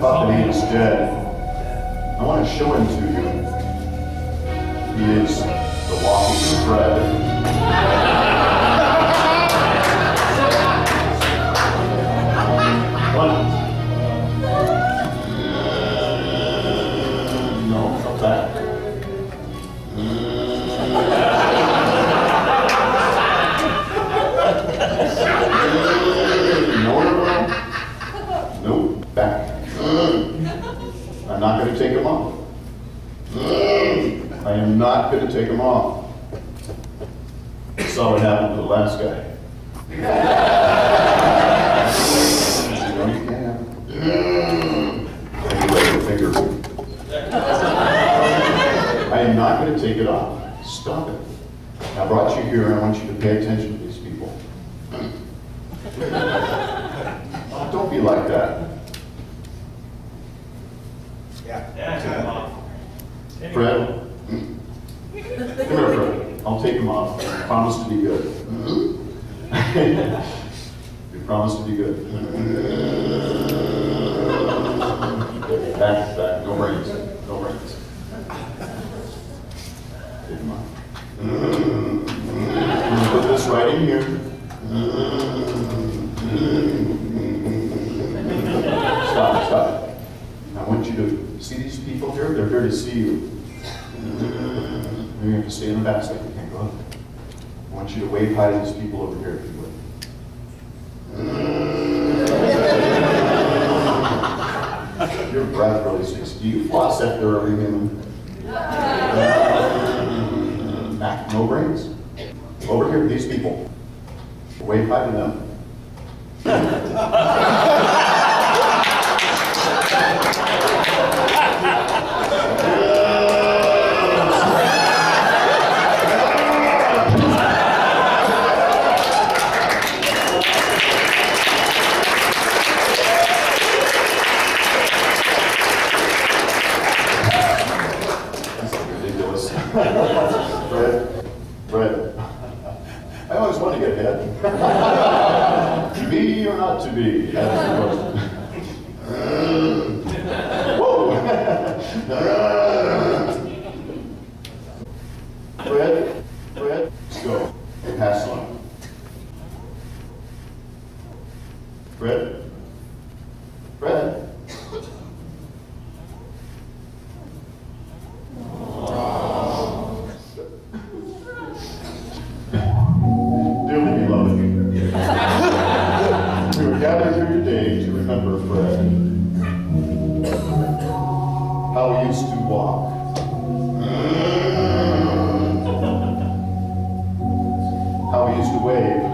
puppet is dead. I want to show him to you. He is the walking Fred. What? No, come back. No, back. I'm not going to take him off. I am not going to take him off. Saw what happened to the last guy. No, you can't. Finger. I am not going to take it off. Stop it. I brought you here and I want you to pay attention to these people. Don't be like that. Yeah. Fred? Come here, Fred. I'll take him off. I promise to be good. You promise to be good. Back, back. No brains. No brains. Take him off. I'm going to put this right in here. Stop, stop. I want you to see these people here. They're here to see you. You have to stay in the back so you can't go up. I want you to wave hi to these people over here if you would. Your breath really stinks. Do you floss after every human? Back, no brains. Over here to these people. Wave hi to them. Fred, I always want to get ahead. To be or not to be? That's the question. Whoa! Fred, let's go. Pass on. Fred? Dearly beloved, we were gathered here today to remember Fred. How he used to walk. How he used to wave